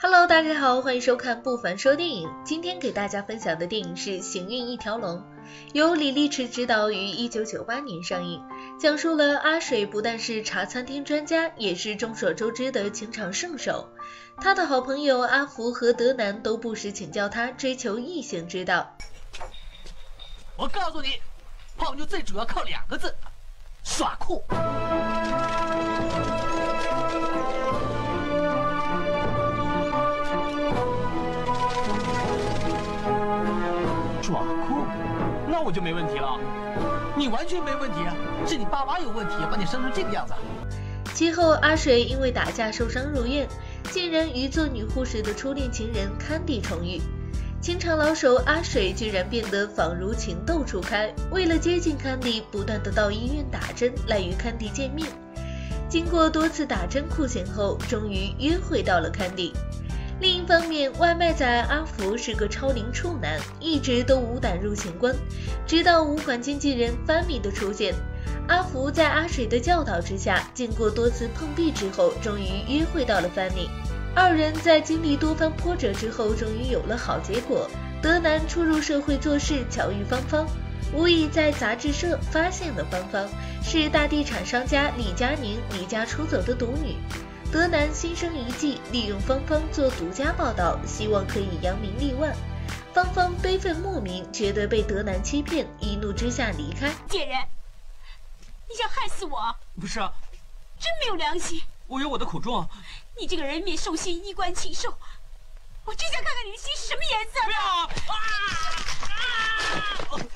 Hello， 大家好，欢迎收看不凡说电影。今天给大家分享的电影是《行运一条龙》，由李力持执导，于1998年上映，讲述了阿水不但是茶餐厅专家，也是众所周知的情场圣手。他的好朋友阿福和德南都不时请教他追求异性之道。 我告诉你，泡妞最主要靠2个字：耍酷。耍酷？那我就没问题了。你完全没问题，是你爸妈有问题，把你生成这个样子。 其后，阿水因为打架受伤入院，竟然与做女护士的初恋情人坎蒂重遇。情场老手阿水居然变得仿如情窦初开，为了接近坎蒂，不断的到医院打针来与坎蒂见面。经过多次打针酷刑后，终于约会到了坎蒂。另一方面，外卖仔阿福是个超龄处男，一直都无胆入情关，直到五款经纪人范米的出现，阿福在阿水的教导之下，经过多次碰壁之后，终于约会到了范米。二人在经历多番波折之后，终于有了好结果。德南初入社会做事，巧遇芳芳，无意在杂志社发现了芳芳，是大地产商家李佳宁离家出走的独女。德南心生一计，利用芳芳做独家报道，希望可以扬名立万。芳芳悲愤莫名，觉得被德南欺骗，一怒之下离开。 贱人，你想害死我？ 不是啊， 真没有良心！ 我有我的苦衷。 你这个人面兽心，衣冠禽兽，我真想看看你的心是什么颜色的！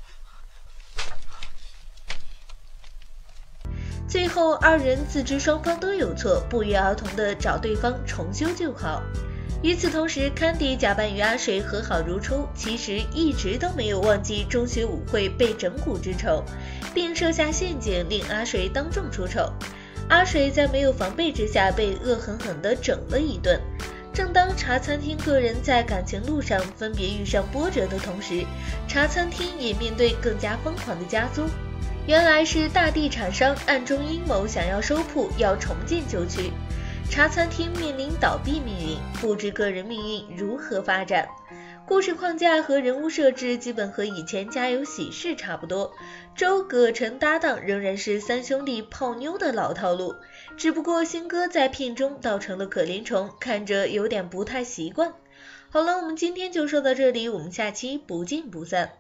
最后，二人自知双方都有错，不约而同地找对方重修旧好。与此同时，坎蒂假扮与阿水和好如初，其实一直都没有忘记中学舞会被整蛊之仇，并设下陷阱令阿水当众出丑。阿水在没有防备之下被恶狠狠地整了一顿。正当茶餐厅个人在感情路上分别遇上波折的同时，茶餐厅也面对更加疯狂的加租。原来是大地产商暗中阴谋，想要收铺，要重建旧区，茶餐厅面临倒闭命运，不知个人命运如何发展。故事框架和人物设置基本和以前家有喜事差不多，周葛陈搭档仍然是三兄弟泡妞的老套路，只不过新哥在片中倒成了可怜虫，看着有点不太习惯。好了，我们今天就说到这里，我们下期不见不散。